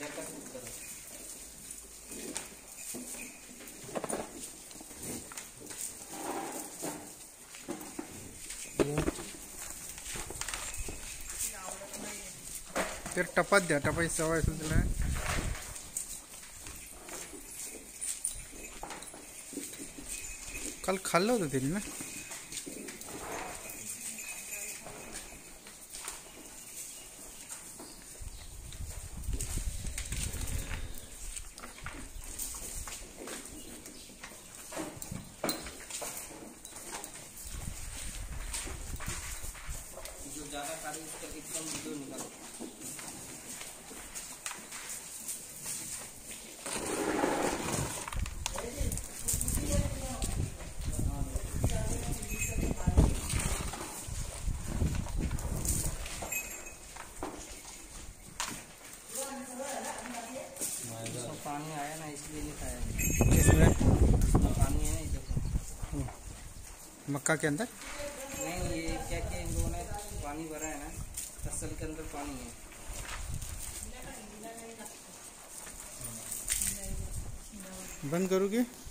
तर टपात द्या, टपाची सवय असेल तुला. काल खाल्लं होतं त्यांनी ना. जो ज़्यादा काटे उसका एकदम वीडियो निकालो. पानी आया ना इसलिए नहीं खाया. इसमें पानी है ना इधर. मक्का के अंदर नहीं, ये क्या क्या इन लोगों ने पानी भरा है ना, फसल के अंदर पानी है. बंद करोगे.